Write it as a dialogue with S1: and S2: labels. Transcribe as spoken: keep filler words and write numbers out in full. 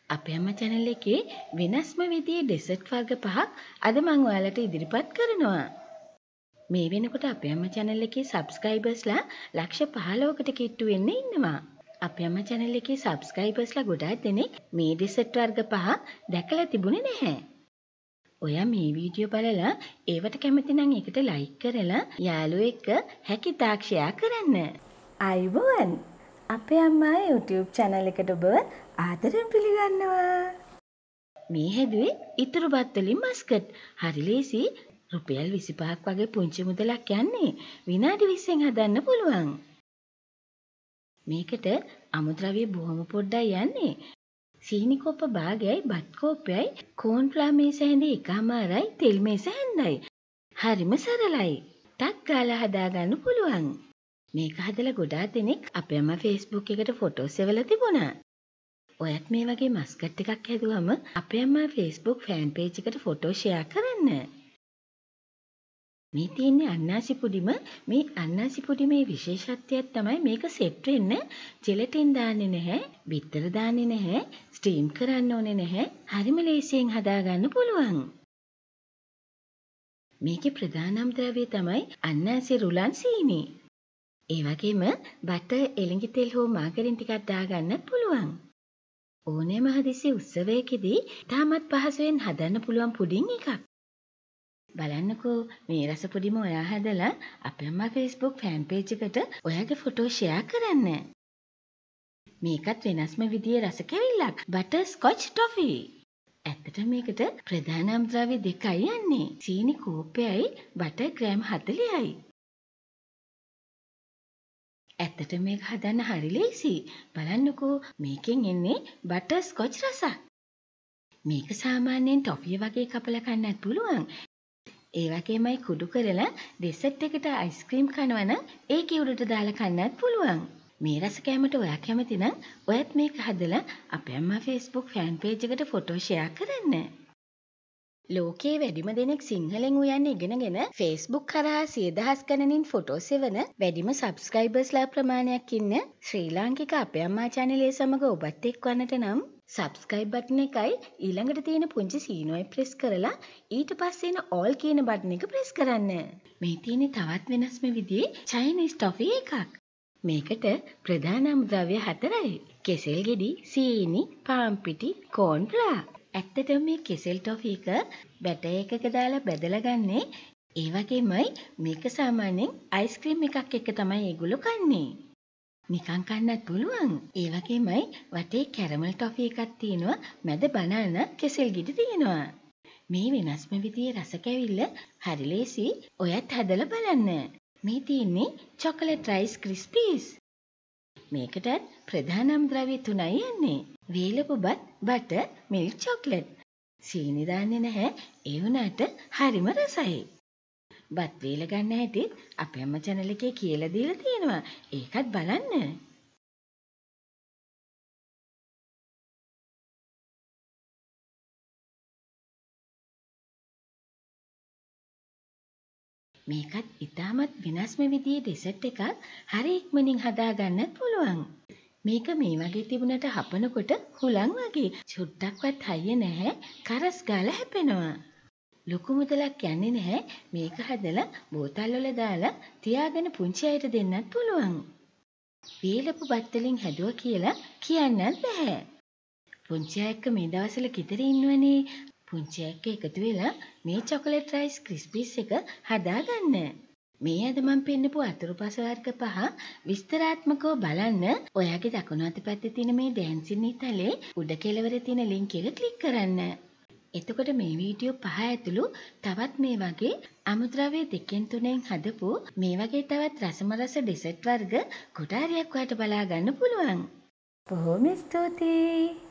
S1: අපේ අම්මා channel එකේ වෙනස්ම විදිහේ ඩෙසර්ට් වර්ග පහක් අද මම ඔයාලට ඉදිරිපත් කරනවා. මේ වෙනකොට අපේ අම්මා channel එකේ subscribersලා ලක්ෂ පහළොවකට කිට්ටු වෙන්න ඉන්නවා. අපේ අම්මා channel එකේ subscribersලා ගොඩාක් දෙනෙක් මේ ඩෙසර්ට් වර්ග පහ දැකලා තිබුණේ නැහැ. ඔයා මේ වීඩියෝ බලලා ඒවට කැමති නම් ඒකට like කරලා යාළුවෝ එක්ක හැකිතාක් share කරන්න.
S2: අයිබෝවන් අපේ අම්මා YouTube channel එකට ඔබ ආදරෙන් පිළිගන්නවා.
S1: මේ හැදුවේ ඉතුරු බත් වලින් මස්කට්. හරි ලේසි. රුපියල් විසිපහක් වගේ පුංචි මුදලක් යන්නේ විනාඩි විස්සෙන් හදන්න පුළුවන්. මේකට අමුද්‍රව්‍ය බොහොම පොඩ්ඩයි යන්නේ. සීනි කොප්ප භාගයයි බත් කෝප්පයයි කෝන්ෆ්ලවර් මේස හැඳේ එකමාරයි තෙල් මේස හැඳයි. හරිම සරලයි. ටක් ගාලා හදාගන්න පුළුවන්. මේක හදලා ගොඩාක් දෙනෙක් අපේ අම්මා Facebook එකට ෆොටෝස් එවලා තිබුණා. ඔයත් මේ වගේ මස්කට් එකක් හැදුවම අපේ අම්මා Facebook fan page එකට ෆොටෝ share කරන්න. මේ තියෙන්නේ අන්නාසි පුඩිම. මේ අන්නාසි පුඩිමේ විශේෂත්වයක් තමයි මේක සෙට් වෙන්න ජෙලටින් දාන්නේ නැහැ, බිත්තර දාන්නේ නැහැ, ස්ටීම් කරන්න ඕනේ නැහැ. හරිම ලේසියෙන් හදාගන්න පුළුවන්. මේකේ ප්‍රධානම ද්‍රව්‍යය තමයි අන්නාසි රුලන් සීනි. ඒ වගේම බටර්, එළඟි තෙල් හෝ මාගරින් ටිකක් දාගන්න පුළුවන්. ඕනෑම හදිසි උත්සවයකදී තාමත් පහසුවෙන් හදන්න පුළුවන් පුඩින් එකක්. බලන්නකෝ මේ රස පුඩිම ඔයා හදලා අපේ අම්මා Facebook fan page එකට ඔයාගේ ෆොටෝ share කරන්න. මේකත් වෙනස්ම විදිහේ රස කැවිල්ලක්. Butter Scotch toffee. ඇත්තටම මේකට ප්‍රධානම ද්‍රව්‍ය දෙකයි යන්නේ. සීනි කෝප්පයයි බටර් ග්‍රෑම් හතළිහයි. ඇත්තට මේක හදන්න හරි ලේසි. බලන්නකෝ මේකෙන් එන්නේ බටර් ස්කොච් රසක්. මේක සාමාන්‍යයෙන් ටොෆිය වගේ කපලා කන්නත් පුළුවන්. ඒ වගේමයි කුඩු කරලා ඩෙසර්ට් එකට අයිස්ක්‍රීම් කනවා නම් ඒකේ උඩට දාලා කන්නත් පුළුවන්. මේ රස කැමට ඔයා කැමති නම් ඔයත් මේක හදලා අපේ අම්මා Facebook fan page එකට ෆොටෝ share කරන්න. ලෝකයේ වැඩිම දෙනෙක් සිංහලෙන් උයන්න ඉගෙනගෙන Facebook කරා සිය දහස් ගණනින් ෆොටෝස් එවන වැඩිම සබ්ස්ක්‍රයිබර්ස්ලා ප්‍රමාණයක් ඉන්න ශ්‍රී ලාංකික අපේ අම්මා channel එක සමග ඔබත් එක්වන්නට නම් subscribe button එකයි ඊළඟට තියෙන පුංචි සීනුවයි press කරලා ඊට පස්සේ එන all කියන button එක press කරන්න. මේ තියෙන්නේ තවත් වෙනස්ම විදිහේ Chinese toffee එකක්. මේකට ප්‍රධානම ද්‍රව්‍ය හතරයි. කෙසෙල් ගෙඩි, සීනි, පාන් පිටි, corn flour. ඇත්තටම මේ කෙසෙල් ටොෆි එක බැටර් එකක දාලා බෙදලා ගන්නේ. ඒ වගේමයි මේක සාමාන්‍යයෙන් අයිස්ක්‍රීම් එකක් එක්ක තමයි ඒගොල්ලෝ කන්නේ. නිකන් කන්නත් පුළුවන්. ඒ වගේමයි වටේ කැරමල් ටොෆි එකක් තියෙනවා. මැද බනානා කෙසෙල් ගෙඩි තියෙනවා. මේ වෙනස්ම විදිහේ රස කැවිල්ල හරි ලේසි. ඔයත් හදලා බලන්න. මේ තියෙන්නේ chocolate rice krispies. මේකටත් ප්‍රධානම ද්‍රව්‍ය තුනයි යන්නේ. වේලපු බත්, බටර්, මිල්ක් චොක්ලට්. සීනි දාන්නේ නැහැ. ඒ වුණාට හරිම රසයි. බත් වේල ගන්න හැටිත් අපේ අම්මා channel එකේ කියලා දීලා තියෙනවා. ඒකත් බලන්න. මේකත් ඉතාමත් වෙනස්ම විදිහේ ඩෙසර්ට් එකක්. හරි ඉක්මනින් හදාගන්නත් පුළුවන්. මේක මේ වගේ තිබුණට හපනකොට හුලං වගේ. චුට්ටක්වත් හයිය නැහැ. කරස් ගාලා හැපෙනවා. ලොකු මුදලක් යන්නේ නැහැ. මේක හදලා බෝතල් වල දාලා තියාගෙන පුංචි අයට දෙන්නත් පුළුවන්. වේලපු බත් වලින් හැදුවා කියලා කියන්නත් බෑ. පුංචි අය එක්ක මේ දවස්වල ගෙදර ඉන්නවනේ. පුංචි අය එක්ක එකතු වෙලා මේ chocolate rice krispies එක හදාගන්න. මේ අද මම පෙන්නපු අතුරුපස වර්ග පහ විස්තරාත්මකව බලන්න ඔයාගේ දකුණු අත පැත්තේ තියෙන මේ dancing ඉතලේ උඩ කෙළවරේ තියෙන link එක ක්ලික් කරන්න. එතකොට මේ වීඩියෝ පහ ඇතුළු තවත් මේ වගේ අමුද්‍රව්‍ය දෙකෙන් තුනෙන් හදපු මේ වගේ තවත් රසම රස ඩෙසර්ට් වර්ග කොටාරියක් ඔයාලට බලා ගන්න පුළුවන්.
S2: බොහොම ස්තුතියි.